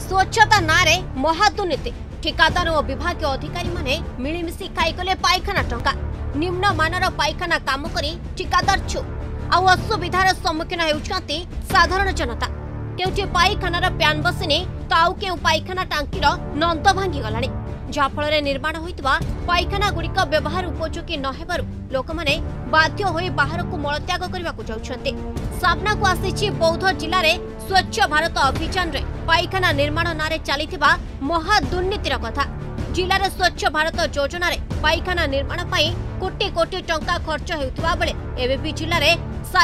स्वच्छता नारे महादुर्नीति ठिकादार और विभाग अधिकारी माने मिलिमिशि खाईगले पायखाना टंका निम्न मानर पायखाना काम करी ठिकादार छु आउ असुविधार सम्मुखीन हेउछंती साधारण जनता केउठी पायखानार प्यान बसिनी तो आउ केउ पायखाना टांकीर नंद भांगी गलानी जहाँफल निर्माण होइतबा पायखाना गुड़िक व्यवहार उपयोगी न हेबारु लोक माने बाध्य होई बाहर को मलत्याग करबाकू जाउछंती। सामना को आसीछि बौद्ध जिल्ला रे स्वच्छ भारत अभियान रे पायखाना निर्माण नारे चलीथिबा महादुर्नीतिर कथा। जिल्ला रे स्वच्छ भारत योजना रे पायखाना निर्माण पाई कोटी कोटी टंका खर्च हेउथिबा बेले एबेबी जिल्ला रे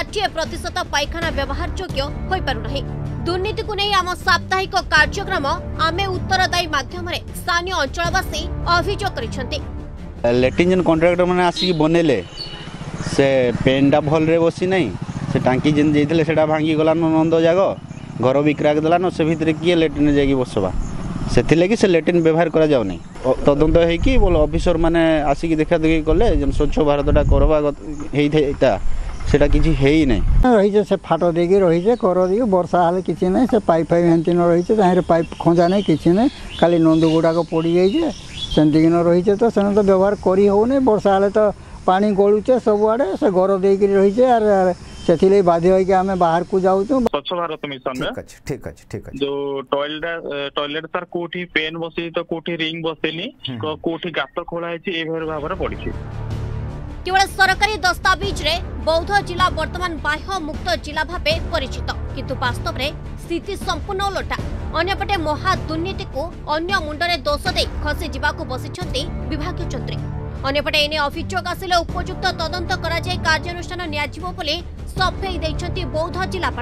60% पायखाना व्यवहार योग्य होई पारु नाही। दुर्नीति को नहीं आम साप्ताहिक कार्यक्रम आमे उत्तरदायी माध्यम रे स्थानीय अंचलवासी अभियोग करिसेंती। लैट्रिन जन कॉन्ट्रैक्टर माने आसी बनेले से पेनटा भल रे बसी नहीं से टांकी जेन जेइथले सेटा भांगी गला नंद जाग घर बिक्रा के दला न से भितर किए लैट्रिन जागी बसबा सेथि लगी से लैट्रिन व्यवहार करा जाउ नहीं। तदंत है कि बोल ऑफिसर माने आसी देखा देखी कले जन स्वच्छ भारतटा करबा हेइथा सेटा किछि हेई नै रही से फाट देगी रही से कर दी वर्षा हेल्ले किसी ना से पाइप फाइप हेंती न रही से पाइप खोजा नहीं किसी ना खाली नंद गुड़ाक पड़ जाइए सेमती न रही तो से तो व्यवहार करी होने वर्षा हेल्ले तो पानी गलुचे सबुआड़े से घर देकी रही से से बाध्य होगी आम बाहर को जाऊँ। स्वच्छ भारत मिशन ठीक अच्छे जो टॉयलेट सर कोठी पेन बसई तो कोठी रिंग बसेनी कोठी गात खोला है भाव पड़ी केवल सरकारी दस्तावेज रे बौद्ध जिला वर्तमान बाह्य मुक्त जिला भावे परिचित किंतु वास्तव रे स्थिति संपूर्ण उलटा। अन्यपटे महादुर्नीति को अन्य मुंडरे दोष दे खसी जीवाकू बसिछंती विभागीय चंद्री। अन्यपटे एने अभियोग आसिले उपयुक्त तदंत करा जाय कार्यानुष्ठान नियाजिबो बोली सफेई दैछंती बौद्ध जिलापाल।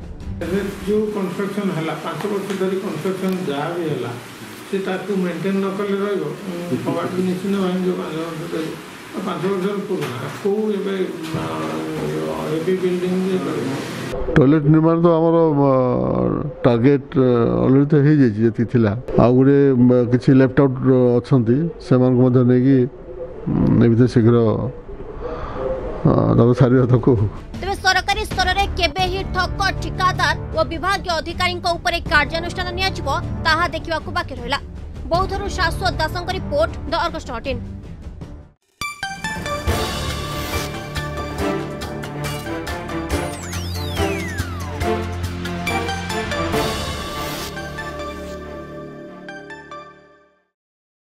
जो कंस्ट्रक्शन हला 5 वर्ष धरी कंस्ट्रक्शन जा भी हला से ताकू मेंटेन न करले रहइबो कबाट निश्चित भाई जो 5 वर्ष पुराना को एबी बिल्डिंग टॉयलेट निर्माण तो आमर टार्गेट ऑलरेडी तो हो जाती थिला आ गुरे किछि लेफ्ट आउट अछंती सेमान को मध्य नेकी नेबिते शीघ्र तब सारी तको तबे सरकारी स्तर रे केबे ही ठक ठिकादार और विभागीय अधिकारी ऊपर कार्यानुष्ठान नियाजिबो ताहा देखिबाकू बाकी रहला। बौद्धरू शाश्वत दासंक रिपोर्ट द अर्गस 18।